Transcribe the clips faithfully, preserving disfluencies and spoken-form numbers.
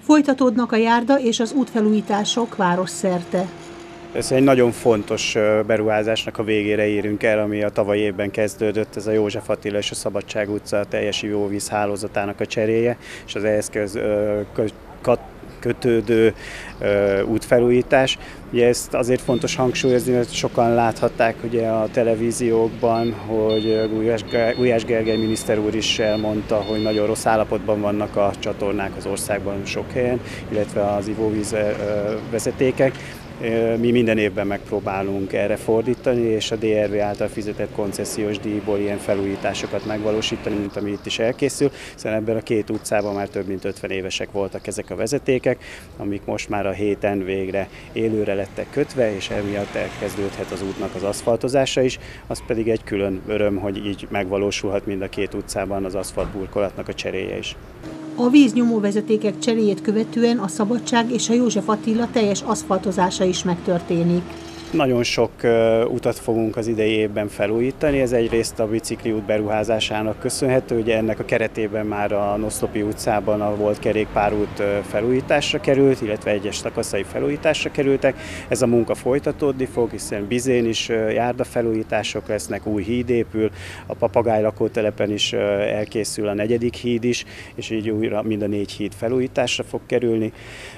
Folytatódnak a járda és az útfelújítások városszerte. Ez egy nagyon fontos beruházásnak a végére érünk el, ami a tavalyi évben kezdődött, ez a József Attila és a Szabadság utca teljes ivóvíz hálózatának a cseréje, és az ehhez kötődő útfelújítás. Ugye ezt azért fontos hangsúlyozni, mert sokan láthatták ugye a televíziókban, hogy Gulyás Gergely miniszter úr is elmondta, hogy nagyon rossz állapotban vannak a csatornák az országban sok helyen, illetve az ivóvíz vezetékek. Mi minden évben megpróbálunk erre fordítani, és a dé er vé által fizetett koncesziós díjból ilyen felújításokat megvalósítani, mint ami itt is elkészül, hiszen ebben a két utcában már több mint ötven évesek voltak ezek a vezetékek, amik most már a héten végre élőre lettek kötve, és emiatt elkezdődhet az útnak az aszfaltozása is, az pedig egy külön öröm, hogy így megvalósulhat mind a két utcában az aszfaltburkolatnak a cseréje is. A víznyomó vezetékek cseréjét követően a Szabadság és a József Attila teljes aszfaltozása is megtörténik. Nagyon sok utat fogunk az idei évben felújítani, ez egyrészt a bicikliút beruházásának köszönhető, ugye ennek a keretében már a Noszlopi utcában a volt kerékpárút felújításra került, illetve egyes szakaszai felújításra kerültek. Ez a munka folytatódni fog, hiszen Bizén is járdafelújítások lesznek, új híd épül, a Papagáj lakótelepen is elkészül a negyedik híd is, és így újra mind a négy híd felújításra fog kerülni.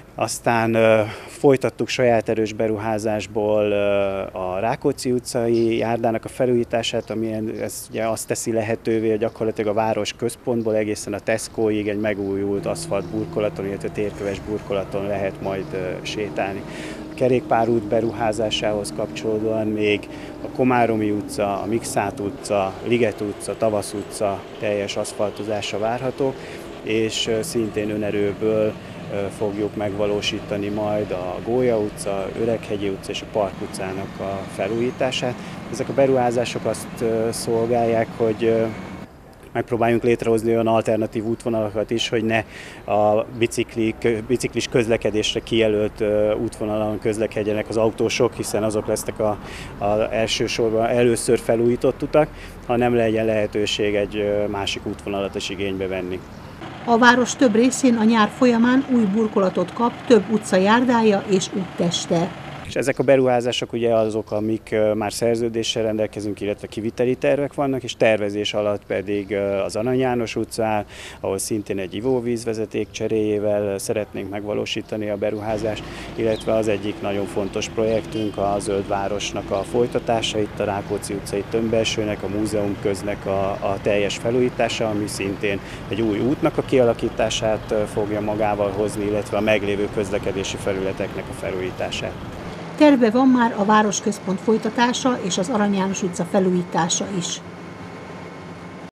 Aztán uh, folytattuk saját erős beruházásból uh, a Rákóczi utcai járdának a felújítását, ami ez ugye azt teszi lehetővé, hogy gyakorlatilag a város központból egészen a Tescoig egy megújult aszfalt burkolaton, illetve térköves burkolaton lehet majd uh, sétálni. A kerékpárút beruházásához kapcsolódóan még a Komáromi utca, a Mikszát utca, Liget utca, Tavasz utca teljes aszfaltozása várható, és uh, szintén önerőből fogjuk megvalósítani majd a Gólya utca, Öreghegyi utca és a Park utcának a felújítását. Ezek a beruházások azt szolgálják, hogy megpróbáljunk létrehozni olyan alternatív útvonalakat is, hogy ne a biciklik, biciklis közlekedésre kijelölt útvonalon közlekedjenek az autósok, hiszen azok lesznek a, a elsősorban először felújított utak, hanem legyen lehetőség egy másik útvonalat is igénybe venni. A város több részén a nyár folyamán új burkolatot kap több utca járdája és útteste. És ezek a beruházások ugye azok, amik már szerződéssel rendelkezünk, illetve kiviteli tervek vannak, és tervezés alatt pedig az Arany János utcán, ahol szintén egy ivóvízvezeték cseréjével szeretnénk megvalósítani a beruházást, illetve az egyik nagyon fontos projektünk a Zöld Városnak a folytatása, itt a Rákóczi utcai tömbbelsőnek, a múzeum köznek a, a teljes felújítása, ami szintén egy új útnak a kialakítását fogja magával hozni, illetve a meglévő közlekedési felületeknek a felújítását. Terve van már a városközpont folytatása és az Arany János utca felújítása is.